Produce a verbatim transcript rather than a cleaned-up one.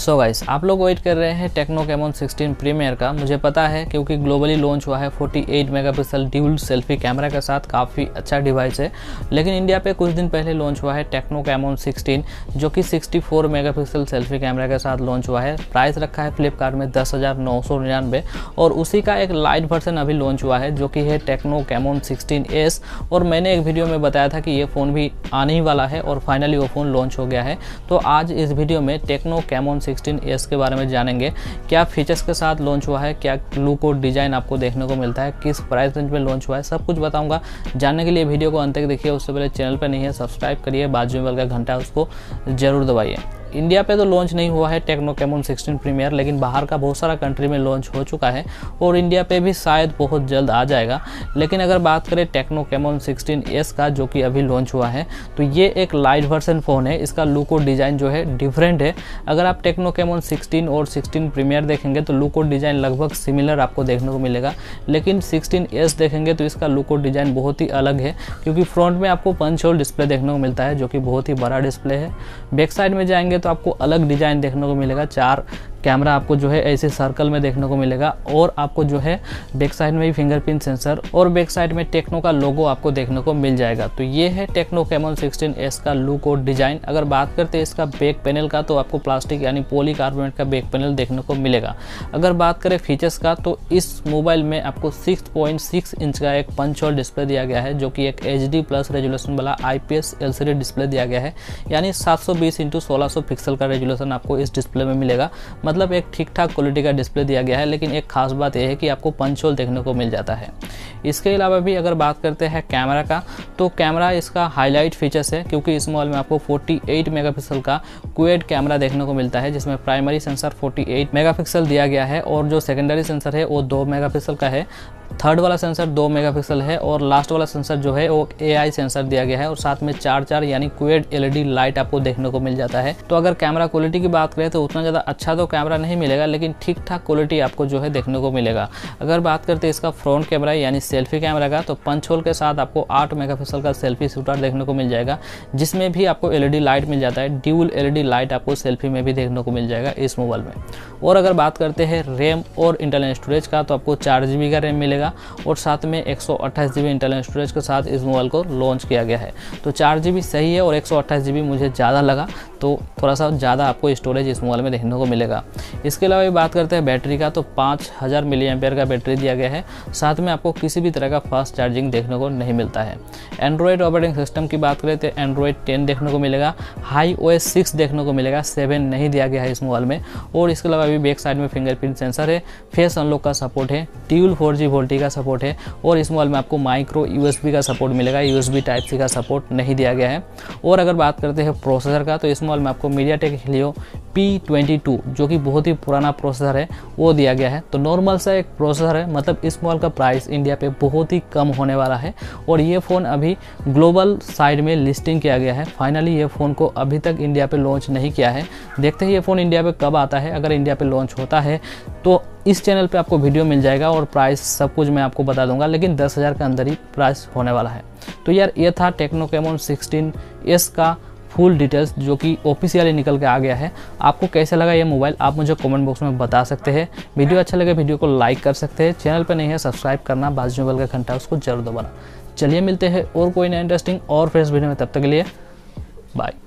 So guys, आप लोग wait कर रहे हैं टेक्नो कैमन सिक्सटीन प्रीमियर का। मुझे पता है क्योंकि ग्लोबली लॉन्च हुआ है अड़तालीस मेगापिक्सल ड्यूल सेल्फी कैमरा के साथ, काफ़ी अच्छा डिवाइस है। लेकिन इंडिया पे कुछ दिन पहले लॉन्च हुआ है टेक्नो कैमन सिक्सटीन, जो कि चौंसठ मेगापिक्सल सेल्फी कैमरा के साथ लॉन्च हुआ है। प्राइस रखा है फ्लिपकार्ट में दस हज़ार नौ सौ निन्यानवे और उसी का एक लाइट वर्जन अभी लॉन्च हुआ है जो कि है टेक्नो कैमन सिक्सटीन एस। और मैंने एक वीडियो में बताया था कि ये फ़ोन भी आने ही वाला है और फाइनली वो फ़ोन लॉन्च हो गया है। तो आज इस वीडियो में टेक्नो कैमन सिक्सटीन एस के बारे में जानेंगे, क्या फीचर्स के साथ लॉन्च हुआ है, क्या लुक और डिज़ाइन आपको देखने को मिलता है, किस प्राइस रेंज में लॉन्च हुआ है, सब कुछ बताऊंगा। जानने के लिए वीडियो को अंत तक देखिए। उससे पहले चैनल पर नहीं है सब्सक्राइब करिए, बाजू में बल का घंटा उसको जरूर दबाइए। इंडिया पे तो लॉन्च नहीं हुआ है टेक्नो कैमन सिक्सटीन प्रीमियर, लेकिन बाहर का बहुत सारा कंट्री में लॉन्च हो चुका है और इंडिया पे भी शायद बहुत जल्द आ जाएगा। लेकिन अगर बात करें टेक्नो कैमन सिक्सटीन एस का, जो कि अभी लॉन्च हुआ है, तो ये एक लाइट वर्जन फ़ोन है। इसका लुक और डिज़ाइन जो है डिफरेंट है। अगर आप टेक्नो कैमन सिक्सटीन और सिक्सटीन प्रीमियर देखेंगे तो लुक और डिज़ाइन लगभग सिमिलर आपको देखने को मिलेगा, लेकिन सिक्सटीन एस देखेंगे तो इसका लुक और डिज़ाइन बहुत ही अलग है, क्योंकि फ्रंट में आपको पंच होल डिस्प्ले देखने को मिलता है जो कि बहुत ही बड़ा डिस्प्ले है। बैक साइड में जाएंगे तो आपको अलग डिज़ाइन देखने को मिलेगा। चार कैमरा आपको जो है ऐसे सर्कल में देखने को मिलेगा और आपको जो है बैक साइड में भी फिंगरप्रिंट सेंसर और बैक साइड में टेक्नो का लोगो आपको देखने को मिल जाएगा। तो ये है टेक्नो कैमन सिक्सटीन एस का लुक और डिज़ाइन। अगर बात करते हैं इसका बैक पैनल का, तो आपको प्लास्टिक यानी पॉलीकार्बोनेट का बैक पैनल देखने को मिलेगा। अगर बात करें फीचर्स का, तो इस मोबाइल में आपको सिक्स पॉइंट सिक्स इंच का एक पंच होल डिस्प्ले दिया गया है, जो कि एक एच डी प्लस रेजोल्यूशन वाला I P S L C D display दिया गया है, यानी सात सौ बीस इंटू सोलह सौ पिक्सल का रेजोल्यूशन आपको इस डिस्प्ले में मिलेगा। मतलब एक ठीक ठाक क्वालिटी का डिस्प्ले दिया गया है, लेकिन एक खास बात यह है कि आपको पंच होल देखने को मिल जाता है। इसके अलावा भी अगर बात करते हैं कैमरा का, तो कैमरा इसका हाईलाइट फीचर्स है, क्योंकि इस मोबाइल में आपको अड़तालीस मेगापिक्सल का क्वाड कैमरा देखने को मिलता है, जिसमें प्राइमरी सेंसर अड़तालीस मेगापिक्सल दिया गया है और जो सेकेंडरी सेंसर है वो दो मेगापिक्सल का है। थर्ड वाला सेंसर दो मेगापिक्सल है और लास्ट वाला सेंसर जो है वो ए आई सेंसर दिया गया है और साथ में चार चार यानी quad L E D light आपको देखने को मिल जाता है। तो अगर कैमरा क्वालिटी की बात करें तो उतना ज़्यादा अच्छा तो कैमरा नहीं मिलेगा, लेकिन ठीक ठाक क्वालिटी आपको जो है देखने को मिलेगा। अगर बात करते हैं इसका फ्रंट कैमरा यानी सेल्फी कैमरा का, तो पंच होल के साथ आपको आठ मेगापिक्सल का सेल्फी शूटर देखने को मिल जाएगा, जिसमें भी आपको एल ई डी लाइट मिल जाता है। Dual L E D light आपको सेल्फी में भी देखने को मिल जाएगा इस मोबाइल में। और अगर बात करते हैं रैम और इंटरनल स्टोरेज का, तो आपको चार जी बी का रैम मिलेगा और साथ में एक सौ अट्ठाईस जी बी इंटरनल स्टोरेज के साथ इस मोबाइल को लॉन्च किया गया है। तो चार जी बी सही है और एक सौ अट्ठाईस जी बी मुझे ज़्यादा लगा, तो थोड़ा सा ज़्यादा आपको स्टोरेज इस मोबाइल में देखने को मिलेगा। इसके अलावा बात करते हैं बैटरी का, तो पाँच हज़ार मिली एम्पेयर का बैटरी दिया गया है। साथ में आपको किसी भी तरह का फास्ट चार्जिंग देखने को नहीं मिलता है। एंड्रॉयड ऑपरेटिंग सिस्टम की बात करें तो एंड्रॉयड टेन देखने को मिलेगा, हाई ओ एस सिक्स देखने को मिलेगा, सेवन नहीं दिया गया है इस मोबाइल में। और इसके अलावा भी बैक साइड में फिंगरप्रिंट सेंसर है, फेस अनलॉक का सपोर्ट है, ड्यूल फोर जी वोल्टी का सपोर्ट है और इस मोबाइल में आपको माइक्रो यू एस बी का सपोर्ट मिलेगा, U S B type C का सपोर्ट नहीं दिया गया है। और अगर बात करते हैं प्रोसेसर का, तो इस मोबाइल में आपको MediaTek Helio P twenty two, जो कि बहुत ही पुराना प्रोसेसर है, वो दिया गया है। तो नॉर्मल सा एक प्रोसेसर है, मतलब इस मोबाइल का प्राइस इंडिया पे बहुत ही कम होने वाला है और ये फ़ोन अभी ग्लोबल साइड में लिस्टिंग किया गया है। फाइनली ये फ़ोन को अभी तक इंडिया पे लॉन्च नहीं किया है। देखते हैं ये फ़ोन इंडिया पे कब आता है। अगर इंडिया पे लॉन्च होता है तो इस चैनल पे आपको वीडियो मिल जाएगा और प्राइस सब कुछ मैं आपको बता दूंगा, लेकिन दस हज़ार के अंदर ही प्राइस होने वाला है। तो यार ये था टेक्नो कैमन सिक्सटीन एस का फुल डिटेल्स, जो कि ऑफिशियली निकल के आ गया है। आपको कैसा लगा ये मोबाइल, आप मुझे कमेंट बॉक्स में बता सकते हैं। वीडियो अच्छा लगे वीडियो को लाइक कर सकते हैं। चैनल पर नहीं है सब्सक्राइब करना, बाजू में बल का घंटा उसको जरूर दबाना। चलिए मिलते हैं और कोई नया इंटरेस्टिंग और फ्रेश वीडियो में, तब तक के लिए बाय।